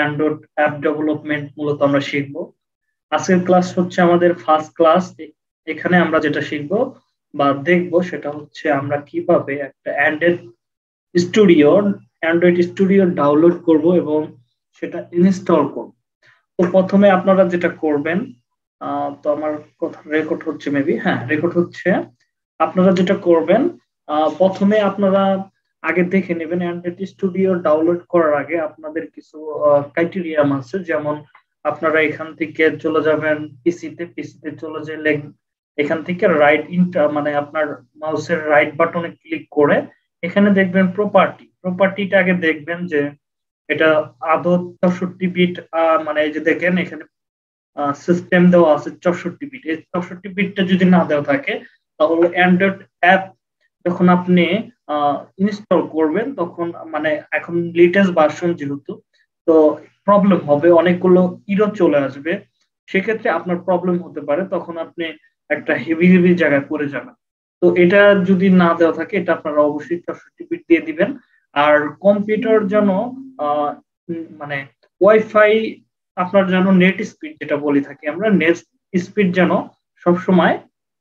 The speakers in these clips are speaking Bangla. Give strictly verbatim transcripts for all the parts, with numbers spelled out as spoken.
অ্যান্ড্রয়েড অ্যাপ ডেভেলপমেন্ট মূলত আমরা শিখবো। আজকের ক্লাস হচ্ছে আমাদের ফার্স্ট ক্লাস। এখানে আমরা যেটা শিখবো বা দেখবো সেটা হচ্ছে আমরা কিভাবে একটা android studio android studio download করব এবং সেটা ইনস্টল করব। তো প্রথমে আপনারা যেটা করবেন, আহ, তো আমার কথা রেকর্ড হচ্ছে মেবি, হ্যাঁ রেকর্ড হচ্ছে। আপনারা যেটা করবেন, আহ, প্রথমে আপনারা আগে দেখে নেবেন অ্যান্ড্রয়েড স্টুডিও ডাউনলোড করার আগে আপনাদের কিছু ক্রাইটেরিয়া আছে। যেমন আপনারা এখান থেকে চলে যাবেন পিসিতে, পিসিতে চলে গেলে এখান থেকে রাইট ইন্টার মানে আপনার মাউসের রাইট বাটনে ক্লিক করে এখানে দেখবেন প্রপার্টি। প্রপার্টিটা আগে দেখবেন যে এটা আদৌ চৌষট্টি বিট, মানে এই যে দেখেন এখানে সিস্টেম দেওয়া আছে চৌষট্টি বিট। এই চৌষট্টি বিটটা যদি না দেওয়া থাকে তাহলে অ্যান্ড্রয়েড অ্যাপ যখন আপনি ইনস্টল করবেন তখন মানে এখন লেটেস্ট ভার্সন যেহেতু, তো প্রবলেম হবে, অনেকগুলো ইরর চলে আসবে। সেক্ষেত্রে আপনার প্রবলেম হতে পারে, তখন আপনি একটা হেভি হেভি জায়গায় পড়ে যাবেন। তো এটা যদি না দেওয়া থাকে এটা আপনারা অবশ্যই চৌষট্টি বিট দিয়ে দিবেন। আর কম্পিউটার যেন আহ মানে ওয়াইফাই আপনার যেন নেট স্পিড যেটা বলি থাকি আমরা, নেট স্পিড যেন সবসময়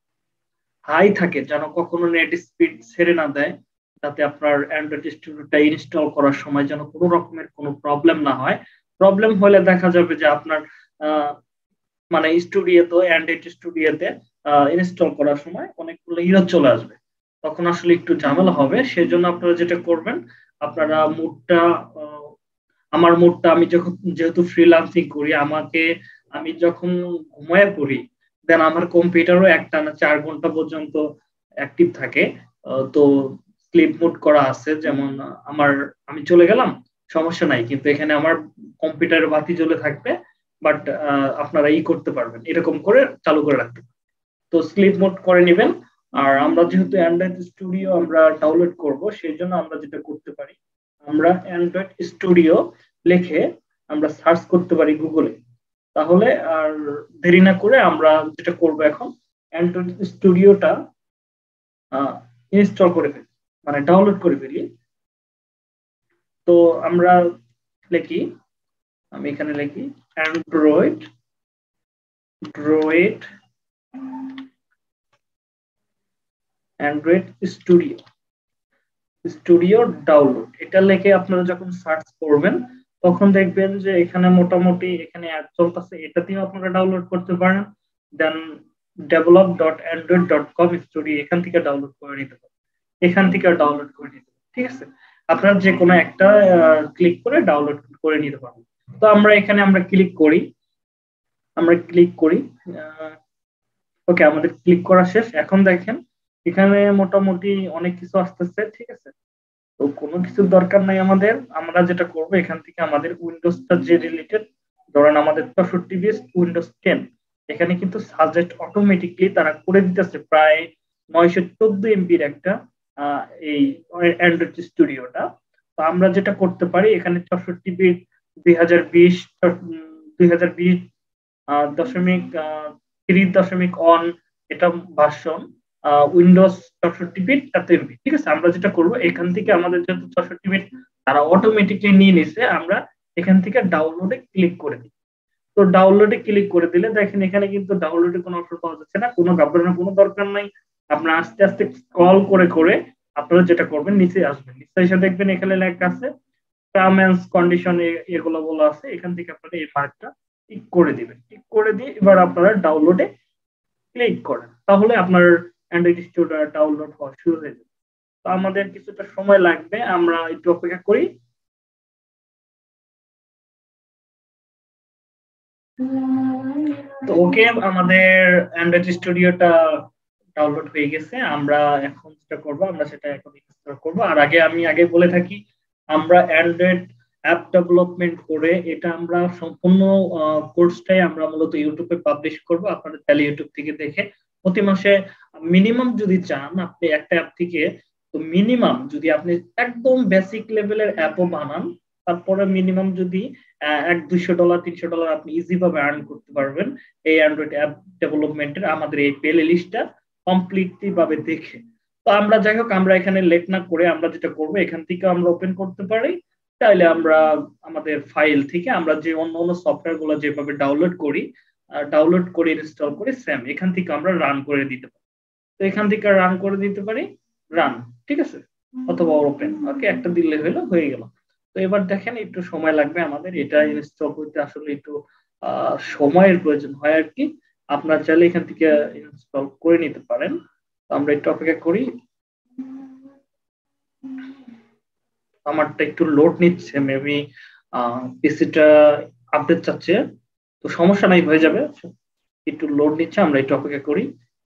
হাই থাকে, যেন কখনো নেট স্পিড ছেড়ে না দেয়, যাতে আপনার অ্যান্ড্রয়েড স্টুডিওটা ইনস্টল করার সময় যেন কোনো রকমের কোনো প্রবলেম না হয়। প্রবলেম হলে দেখা যাবে যে আপনার মানে স্টুডিওতে অ্যান্ড্রয়েড স্টুডিওতে ইনস্টল করার সময় অনেকগুলো ইরর চলে আসবে, তখন আসলে একটু ঝামেলা হবে। সেজন্য আপনারা যেটা করবেন, আপনারা মুডটা, আমার মুডটা আমি যখন যেহেতু ফ্রিল্যান্সিং করি, আমাকে আমি যখন ঘুমায় পড়ি দেন আমার কম্পিউটারও একটানা চার ঘন্টা পর্যন্ত অ্যাক্টিভ থাকে। তো স্লিপ মোড করা আছে, যেমন আমার আমি চলে গেলাম সমস্যা নাই, কিন্তু এখানে আমার কম্পিউটারের বাতি জ্বলে থাকবে, বাট আপনারা ই করতে পারবেন, এরকম করে চালু করে রাখতে পারবেন। তো স্লিপ মোড করে নেবেন। আর আমরা যেহেতু অ্যান্ড্রয়েড স্টুডিও আমরা ডাউনলোড করব, সেই জন্য আমরা যেটা করতে পারি, আমরা অ্যান্ড্রয়েড স্টুডিও লিখে আমরা সার্চ করতে পারি গুগলে। তাহলে আর দেরি না করে আমরা যেটা করব, এখন অ্যান্ড্রয়েড স্টুডিওটা ইনস্টল করে ফেলি, মানে ডাউনলোড করে ফেলি। তো আমরা লিখি, আমি এখানে লিখি android droid android studio studio download, এটা লিখে আপনারা যখন সার্চ করবেন তখন দেখবেন যে এখানে মোটামুটি এখানে অ্যাড চলতেছে, এটা দিয়ে আপনারা ডাউনলোড করতে পারেন। Then develop dot android dot com studio, এখান থেকে ডাউনলোড করে নিতে পারেন, এখান থেকে ডাউনলোড করে নিতে পারেন। ঠিক আছে, আপনারা যে কোনো একটা ক্লিক করে ডাউনলোড করে নিতে পারেন। তো আমরা এখানে আমরা ক্লিক করি, আমরা ক্লিক করি ওকে, আমাদের ক্লিক করা শেষ। এখন দেখেন এখানে মোটামুটি অনেক কিছু আসতেছে। ঠিক আছে, তো কোনো কিছুর দরকার নাই আমাদের। আমরা যেটা করব, এখান থেকে আমাদের উইন্ডোজটা যে রিলেটেড, ধরেন আমাদের চৌষট্টি বিট উইন্ডোজ টেন, এখানে কিন্তু সাজেস্ট অটোমেটিকলি তারা করে দিতেছে প্রায় নয়শো চোদ্দ এমবির একটা এই অ্যান্ড্রয়েড স্টুডিওটা। তো আমরা যেটা করতে পারি, এখানে চৌষট্টি বিট দুই হাজার বিশ দুই হাজার বিশ দশমিক থ্রি দশমিক অন এটা ভার্সন উইন্ডোজ চৌষট্টি বিট এত এমবি। ঠিক আছে, আমরা যেটা করব, এখান থেকে আমাদের যেহেতু চৌষট্টি বিট তারা অটোমেটিকলি নিয়ে নিছে, আমরা এখান থেকে ডাউনলোডে ক্লিক করে দিই। তো ডাউনলোডে ক্লিক করে দিলে দেখেন এখানে কিন্তু ডাউনলোডে কোনো অপশন পাওয়া যাচ্ছে না, কোনো ঘাবড়ানোর কোনো দরকার নাই। আপনারা আস্তে আস্তে স্ক্রল করে করে আপনারা যেটা করবেন, নিচে আসবেন, নিচে এসে দেখবেন এখানে লেখা আছে টার্ম এন্ড কন্ডিশন, এগুলো বলা আছে। এখান থেকে আপনারা এই পার্টটা টিক করে দিবেন, টিক করে দিয়ে এবার আপনারা ডাউনলোডে ক্লিক করেন, তাহলে আপনার অ্যান্ড্রয়েড স্টুডিও ডাউনলোড হওয়া শুরু হয়ে যাবে। তো আমাদের কিছুটা সময় লাগবে, আমরা একটু অপেক্ষা করি। তো ওকে, আমাদের অ্যান্ড্রয়েড স্টুডিওটা ডাউনলোড হয়ে গেছে। আমরা এখন যেটা করবো, আমরা সেটা এখন ইনস্টল করবো। আর আগে আমি আগে বলে থাকি, আমরা অ্যান্ড্রয়েড অ্যাপ ডেভেলপমেন্ট করে এটা আমরা সম্পূর্ণ কোর্সটাই আমরা মূলত ইউটিউবে পাবলিশ করব। আপনারা তাহলে ইউটিউব থেকে দেখে প্রতি মাসে মিনিমাম যদি চান আপনি একটা অ্যাপ থেকে, তো মিনিমাম যদি আপনি একদম বেসিক লেভেলের অ্যাপও বানান, তারপরে মিনিমাম যদি এক দুইশো ডলার তিনশো ডলার আপনি ইজি ভাবে আর্ন করতে পারবেন এই অ্যান্ড্রয়েড অ্যাপ ডেভেলপমেন্টের আমাদের এই প্লে লিস্টটা কমপ্লিটলি ভাবে দেখে। তো আমরা যাই হোক, আমরা এখানে লেট না করে আমরা যেটা করবো, এখান থেকে আমরা ওপেন করতে পারি। তাহলে আমরা আমাদের ফাইল থেকে আমরা যে অন্য অন্য সফটওয়্যার গুলো যেভাবে ডাউনলোড করি ডাউনলোড করে ইনস্টল করে সেম এখান থেকে আমরা রান করে দিতে পারি। তো এখান থেকে রান করে দিতে পারি রান, ঠিক আছে, অথবা ওপেন, ওকে, একটা দিলে হলো হয়ে গেল। তো এবার দেখেন একটু সময় লাগবে আমাদের এটা ইনস্টল করতে, আসলে একটু সময়ের প্রয়োজন হয় আর কি। আপনার চাইলে এখান থেকে ইনস্টল করে নিতে পারেন। তো আমরা একটু অপেক্ষা করি, আমারটা একটু লোড নিচ্ছে, মেবি পিসিটা আপডেট চাচ্ছে, তো সমস্যা নাই, হয়ে যাবে, একটু লোড নিচ্ছে, আমরা একটু অপেক্ষা করি।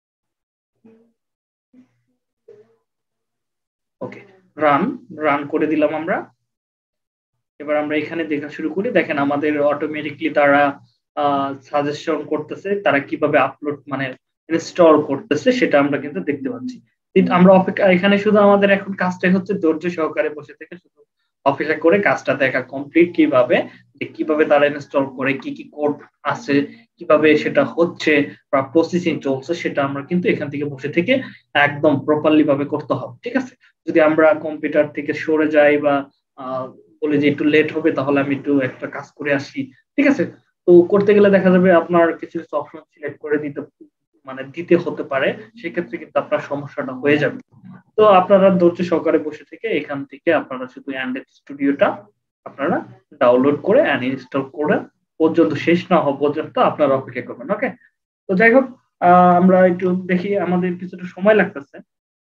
ওকে, রান রান করে দিলাম আমরা। এবার আমরা এখানে দেখা শুরু করি, দেখেন আমাদের অটোমেটিকলি তারা সাজেশন করতেছে তারা কিভাবে আপলোড মানে ইনস্টল করতেছে সেটা আমরা কিন্তু দেখতে পাচ্ছি। আমরা অপেক্ষা, এখানে শুধু আমাদের এখন কাজটাই হচ্ছে ধৈর্য সহকারে বসে থেকে শুধু অপেক্ষা করে কাজটা দেখা কমপ্লিট, কিভাবে কিভাবে তারা ইনস্টল করে, কি কি কোড আছে, কিভাবে সেটা হচ্ছে বা প্রসেসিং চলছে, সেটা আমরা কিন্তু এখান থেকে বসে থেকে একদম প্রপারলি ভাবে করতে হবে, ঠিক আছে। যদি আমরা কম্পিউটার থেকে সরে যাই বা বলে যে একটু লেট হবে, তাহলে আমি একটু একটা কাজ করে আসি, ঠিক আছে। তো করতে গেলে দেখা যাবে আপনার কিছু কিছু অপশন সিলেক্ট করে দিতে মানে দিতে হতে পারে, সেক্ষেত্রে কিন্তু আপনার সমস্যাটা হয়ে যাবে। তো আপনারা ধৈর্য সহকারে বসে থেকে এখান থেকে আপনারা শুধু অ্যান্ড্রয়েড স্টুডিওটা আপনারা ডাউনলোড করে অ্যান্ড ইনস্টল করে পর্যন্ত শেষ না হওয়া পর্যন্ত আপনারা অপেক্ষা করবেন, ওকে। তো যাই হোক, আমরা একটু দেখি, আমাদের কিছুটা সময় লাগতেছে,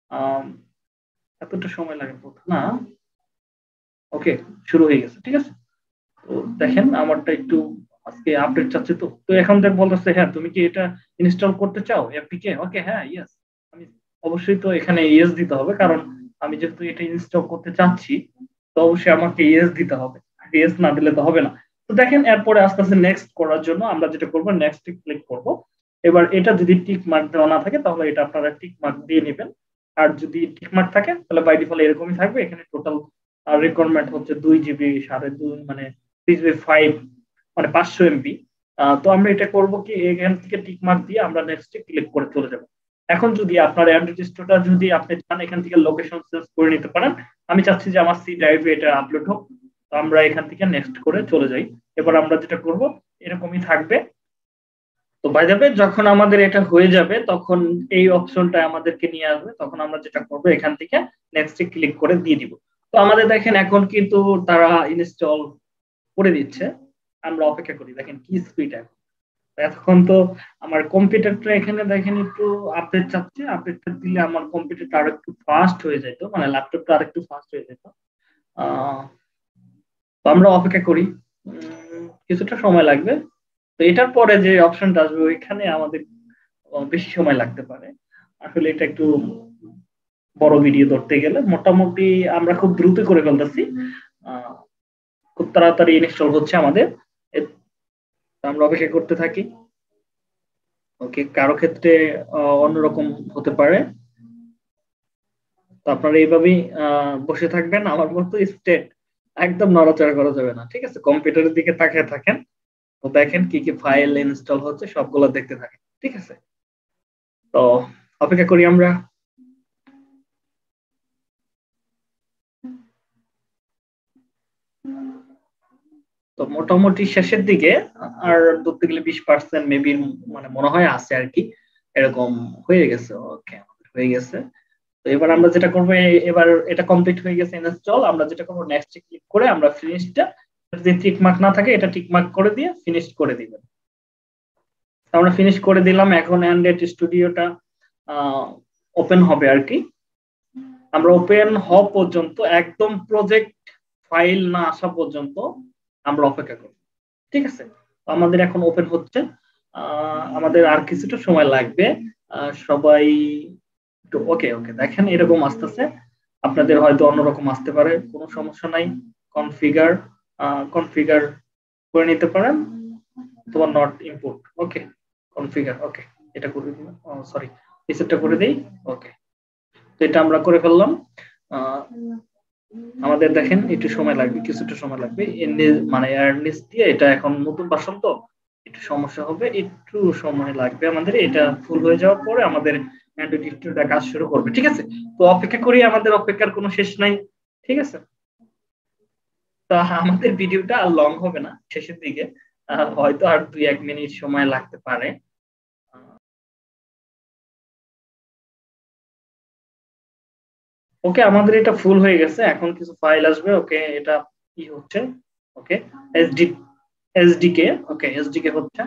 এতটা সময় লাগে না। ওকে, শুরু হয়ে গেছে, ঠিক আছে। তো দেখেন আমারটা একটু আজকে আপডেট চাচ্ছে, তো তো এখন দেখ বলতেছে হ্যাঁ তুমি কি এটা ইনস্টল করতে চাও এপিকে, ওকে, হ্যাঁ ইয়েস, আমি অবশ্যই তো এখানে ইয়েস দিতে হবে, কারণ আমি যেহেতু এটা ইনস্টল করতে চাচ্ছি তো অবশ্যই আমাকে ইয়েস দিতে হবে, ইয়েস না দিলে তো হবে না। তো দেখেন এরপরে আস্তে আস্তে নেক্সট করার জন্য আমরা যেটা করবো নেক্সট ক্লিক করব। এবার এটা যদি টিক মার্ক দেওয়া না থাকে তাহলে এটা আপনারা টিক মার্ক দিয়ে নেবেন, আর যদি টিক মার্ক থাকে তাহলে বাই ডিফল্ট এরকমই থাকবে। এখানে টোটাল রিকোয়ারমেন্ট হচ্ছে দুই জিবি সাড়ে দুই মানে থ্রি জিবি ফাইভ মানে পাঁচশো এমবি। তো আমরা এটা করব কি, এখান থেকে টিক মার্ক দিয়ে আমরা নেক্সট ক্লিক করে চলে যাব। এখন যদি আপনার অ্যান্ড্রয়েড স্টোরটা যদি আপনি চান এখান থেকে লোকেশন চেঞ্জ করে নিতে পারেন। আমি চাচ্ছি যে আমার সি ড্রাইভে এটা আপলোড হোক, তো আমরা এখান থেকে নেক্সট করে চলে যাই। এবার আমরা যেটা করব এরকমই থাকবে। তো বাই দ্য ওয়ে যখন আমাদের এটা হয়ে যাবে তখন এই অপশনটা আমাদেরকে নিয়ে আসবে, তখন আমরা যেটা করব এখান থেকে নেক্সট ক্লিক করে দিয়ে দিব। তো আমাদের দেখেন এখন কিন্তু তারা ইনস্টল করে দিচ্ছে, আমরা অপেক্ষা করি, দেখেন কি স্পিড। এখন এতক্ষণ তো আমার কম্পিউটারটা এখানে দেখেন একটু আপডেট চাচ্ছে, আপডেটটা দিলে আমার কম্পিউটারটা আরো একটু ফাস্ট হয়ে যেত, মানে ল্যাপটপটা আর একটু ফাস্ট হয়ে যেত। আহ তো আমরা অপেক্ষা করি, কিছুটা সময় লাগবে। তো এটার পরে যে অপশনটা আসবে ওইখানে আমাদের বেশি সময় লাগতে পারে, আসলে এটা একটু বড় ভিডিও ধরতে গেলে মোটামুটি আমরা খুব দ্রুত করে ফেলতেছি, খুব তাড়াতাড়ি ইনস্টল হচ্ছে আমাদের, আমরা অপেক্ষা করতে থাকি। ওকে, কারো ক্ষেত্রে অন্যরকম হতে পারে, তো আপনারা এইভাবেই বসে থাকবেন আমার মতো স্টেট, একদম নড়াচড়া করা যাবে না, ঠিক আছে। কম্পিউটারের দিকে তাকিয়ে থাকেন, তো দেখেন কি কি ফাইল ইনস্টল হচ্ছে সবগুলো দেখতে থাকেন, ঠিক আছে। তো অপেক্ষা করি আমরা। তো মোটামুটি শেষের দিকে, আর ধরতে গেলে বিশ পার্সেন্ট মেবি মানে মনে হয় আছে আর কি, এরকম হয়ে গেছে। ওকে, হয়ে গেছে। তো এবার আমরা যেটা করবো, এবার এটা কমপ্লিট হয়ে গেছে ইনস্টল, আমরা যেটা করবো নেক্সট ক্লিক করে আমরা ফিনিশটা, যদি টিক মার্ক না থাকে এটা টিক মার্ক করে দিয়ে ফিনিশ করে দিবেন। আমরা ফিনিশ করে দিলাম, এখন অ্যান্ড্রয়েড স্টুডিওটা ওপেন হবে আর কি। আমরা ওপেন হওয়া পর্যন্ত একদম প্রজেক্ট ফাইল না আসা পর্যন্ত আমরা অপেক্ষা করব, ঠিক আছে। আমাদের এখন ওপেন হচ্ছে, আমাদের আর কিছুটা সময় লাগবে। সবাই ওকে ওকে দেখেন এরকম আসতেছে, আপনাদের হয়তো অন্যরকম আসতে পারে, কোনো সমস্যা নাই। কনফিগার কনফিগার করে নিতে পারেন, তোমার not input, okay, configure, okay, এটা করে দিই, সরি রিসেটটা করে দেই, ওকে। তো এটা আমরা করে ফেললাম। আমাদের দেখেন একটু সময় লাগবে, কিছুটা সময় লাগবে, মানে এয়ারনেস দিয়ে এটা এখন নতুন ভার্সন তো একটু সমস্যা হবে, একটু সময় লাগবে আমাদের। এটা ফুল হয়ে যাওয়ার পরে আমাদের অ্যান্ড্রয়েড স্টুডিওটা কাজ শুরু করবে, ঠিক আছে। তো অপেক্ষা করি, আমাদের অপেক্ষার কোনো শেষ নাই, ঠিক আছে। তো আমাদের ভিডিওটা আর লং হবে না, শেষের দিকে হয়তো আর দুই এক মিনিট সময় লাগতে পারে। ওকে, আমাদের এটা ফুল হয়ে গেছে, এখন কিছু ফাইল আসবে। ওকে, এটা কি হচ্ছে? Okay, SD SDK, okay SDK হচ্ছে।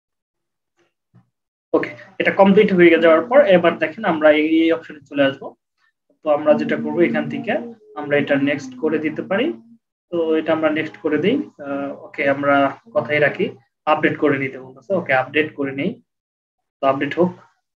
ওকে, এটা কমপ্লিট হয়ে যাওয়ার পর এবার দেখেন আমরা এই অপশনে চলে আসবো। তো আমরা যেটা করবো এখান থেকে আমরা এটা নেক্সট করে দিতে পারি। তো এটা আমরা নেক্সট করে দিই। ওকে, আমরা কথাই রাখি, আপডেট করে নিতে বলতেছে। ওকে, আপডেট করে নেই। তো আপডেট হোক।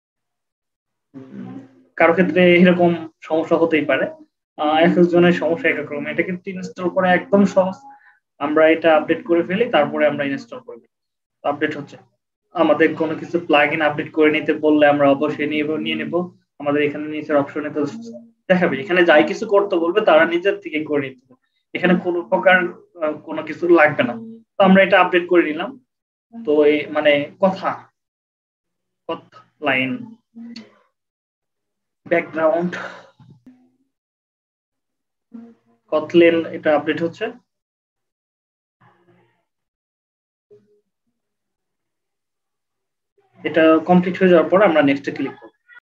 কারো ক্ষেত্রে এরকম সমস্যা হতেই পারে, এক একজনের সমস্যা এক এক রকম। এটা কিন্তু ইনস্টল করা একদম সহজ। আমরা এটা আপডেট করে ফেলি, তারপরে আমরা ইনস্টল করবো। আপডেট হচ্ছে। আমাদের কোনো কিছু প্লাগ ইন আপডেট করে নিতে বললে আমরা অবশ্যই নিয়ে নিয়ে নেবো। আমাদের এখানে নিচের অপশনে তো দেখাবে, এখানে যাই কিছু করতে বলবে তারা নিজের থেকে করে নিতে হবে, এখানে কোনো প্রকার কোনো কিছু লাগবে না। তো আমরা এটা আপডেট করে নিলাম। তো এই মানে কথা কথা লাইন ব্যাকগ্রাউন্ড কতলেন এটা আপডেট হচ্ছে। এটা কমপ্লিট হয়ে যাওয়ার পর আমরা নেক্সটে ক্লিক করব।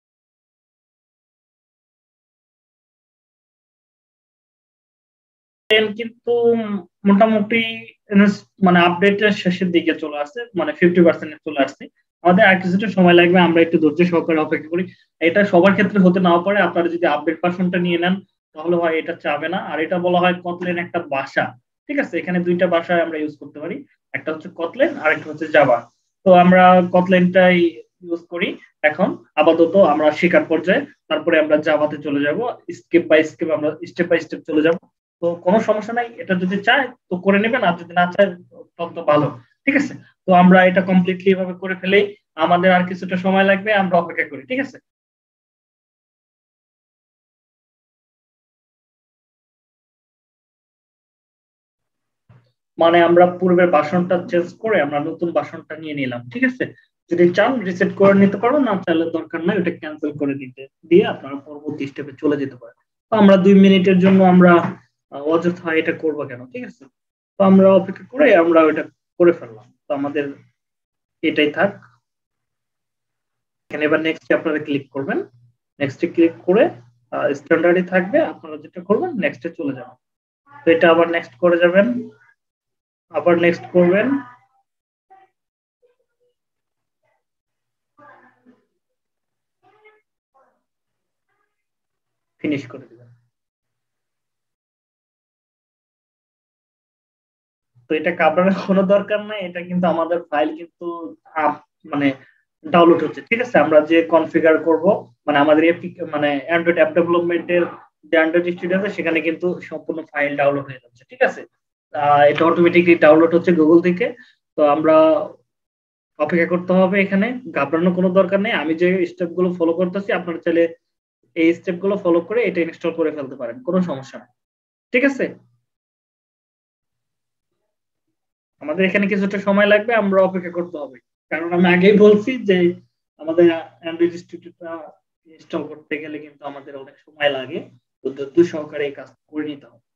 কিন্তু মোটামুটি মানে আপডেটের শেষের দিকে চলে আসছে, মানে ফিফটি পার্সেন্ট চলে আসছে। আমাদের আর কিছুটা সময় লাগবে, আমরা একটু ধৈর্য সহকারে অপেক্ষা করি। এটা সবার ক্ষেত্রে হতে নাও পারে, আপনারা যদি আপডেট ভার্সনটা নিয়ে নেন তাহলে হয় এটা চাবে না। আর এটা বলা হয় কতলেন একটা ভাষা, ঠিক আছে? এখানে দুইটা ভাষা আমরা ইউজ করতে পারি, একটা হচ্ছে কতলেন আর একটা হচ্ছে জাভা। তো আমরা কতলেনটাই ইউজ করি এখন আপাতত, আমরা শেখার পর্যায়ে। তারপরে আমরা জাভাতে চলে যাব, স্টেপ বাই স্টেপ আমরা স্টেপ বাই স্টেপ চলে যাব। তো কোনো সমস্যা নাই, এটা যদি চায় তো করে নেবেন, আর যদি না চায় তত ভালো, ঠিক আছে? তো আমরা এটা কমপ্লিটলি এভাবে করে ফেলেই, আমাদের আর কিছুটা সময় লাগবে, আমরা অপেক্ষা করি, ঠিক আছে? মানে আমরা পূর্বের বাসনটা চেঞ্জ করে আমরা নতুন বাসনটা নিয়ে নিলাম, ঠিক আছে? যদি চান রিসেট করে নিতে পারো, না চাইলে দরকার নাই, ওটা ক্যান্সেল করে দিতে দিয়ে আপনারা পরবর্তী স্টেপে চলে যেতে পারেন। তো আমরা দুই মিনিটের জন্য আমরা অযথা এটা করবো কেন, ঠিক আছে? তো আমরা অপেক্ষা করে আমরা ওইটা করে ফেললাম। তো আমাদের এটাই থাক। এখানে এবার নেক্সট আপনারা ক্লিক করবেন, নেক্সটে ক্লিক করে স্ট্যান্ডার্ডই থাকবে, আপনারা যেটা করবেন নেক্সটে চলে যাবেন। তো এটা আবার নেক্সট করে যাবেন, আবার নেক্সট করবেন, ফিনিশ করে দিবেন। তো এটা কাটানোর কোনো দরকার নাই, এটা কিন্তু আমাদের ফাইল কিন্তু মানে ডাউনলোড হচ্ছে, ঠিক আছে? আমরা যে কনফিগার করব, মানে আমাদের মানে অ্যান্ড্রয়েড অ্যাপ ডেভেলপমেন্টের যে অ্যান্ড্রয়েড স্টুডিও আছে সেখানে কিন্তু সম্পূর্ণ ফাইল ডাউনলোড হয়ে যাচ্ছে, ঠিক আছে? এটা অটোমেটিকলি ডাউনলোড হচ্ছে গুগল থেকে। তো আমরা অপেক্ষা করতে হবে, এখানে ঘাবড়ানোর কোনো দরকার নেই। আমি যে স্টেপ গুলো ফলো করতেছি আপনারা চাইলে এই স্টেপ গুলো ফলো করে এটা ইনস্টল করে ফেলতে পারেন, কোনো সমস্যা নেই, ঠিক আছে? আমাদের এখানে কিছুটা সময় লাগবে, আমরা অপেক্ষা করতে হবে, কারণ আমি আগেই বলছি যে আমাদের অ্যান্ড্রয়েড স্টুডিওটা ইনস্টল করতে গেলে কিন্তু আমাদের অনেক সময় লাগে। তো ধৈর্য সহকারে এই কাজ করে নিতে হবে।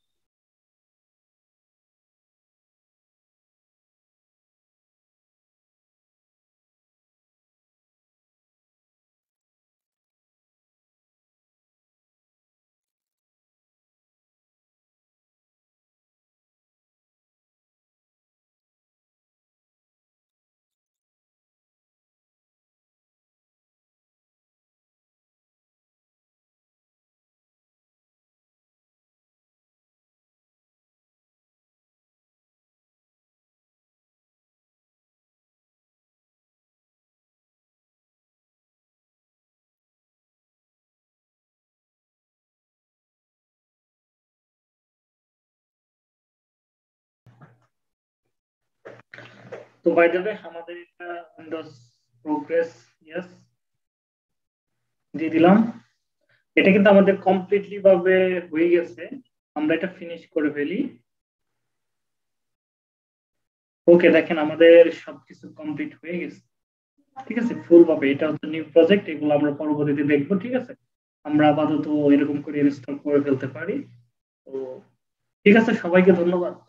তো বাই দ্য ওয়ে, আমাদের এটা উইন্ডোজ প্রোগ্রেস, ইয়েস দিয়ে দিলাম। এটা কিন্তু আমাদের কমপ্লিটলি ভাবে হয়ে গেছে, আমরা এটা ফিনিশ করে ফেলি। ওকে, দেখেন আমাদের সবকিছু কমপ্লিট হয়ে গেছে, ঠিক আছে? ফুল ভাবে এটা হচ্ছে নিউ প্রজেক্ট, এগুলো আমরা পরবর্তীতে দেখবো, ঠিক আছে? আমরা আপাতত এরকম করে ইনস্টল করে ফেলতে পারি। তো ঠিক আছে, সবাইকে ধন্যবাদ।